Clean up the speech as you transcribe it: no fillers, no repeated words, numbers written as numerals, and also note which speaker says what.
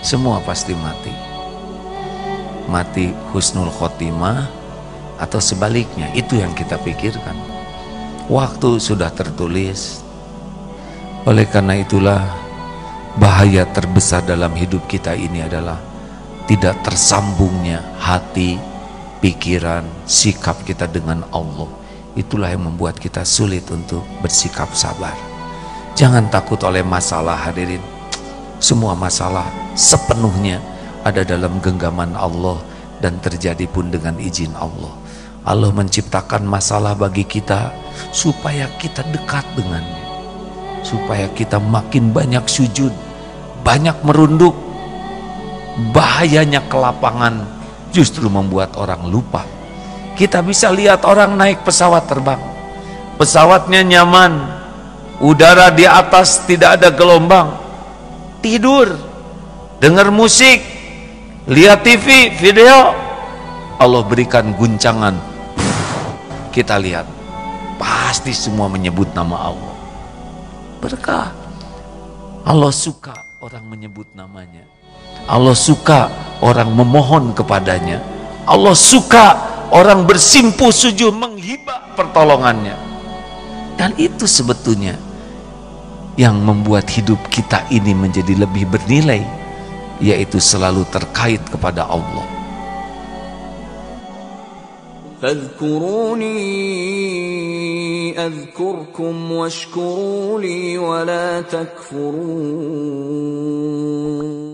Speaker 1: Semua pasti mati. Mati husnul khotimah atau sebaliknya, itu yang kita pikirkan. Waktu sudah tertulis. Oleh karena itulah bahaya terbesar dalam hidup kita ini adalah tidak tersambungnya hati, pikiran, sikap kita dengan Allah. Itulah yang membuat kita sulit untuk bersikap sabar. Jangan takut oleh masalah, hadirin. Semua masalah sepenuhnya ada dalam genggaman Allah dan terjadi pun dengan izin Allah. Allah menciptakan masalah bagi kita supaya kita dekat dengannya, supaya kita makin banyak sujud, banyak merunduk. Bahayanya kelapangan justru membuat orang lupa. Kita bisa lihat orang naik pesawat terbang, pesawatnya nyaman, udara di atas tidak ada gelombang, tidur, dengar musik, lihat TV, video, Allah berikan guncangan. Kita lihat, pasti semua menyebut nama Allah. Berkah. Allah suka orang menyebut namanya. Allah suka orang memohon kepadanya. Allah suka orang bersimpuh sujud menghibah pertolongannya. Dan itu sebetulnya yang membuat hidup kita ini menjadi lebih bernilai, yaitu selalu terkait kepada Allah.
Speaker 2: فاذكروني أذكركم واشكروا لي ولا تكفرون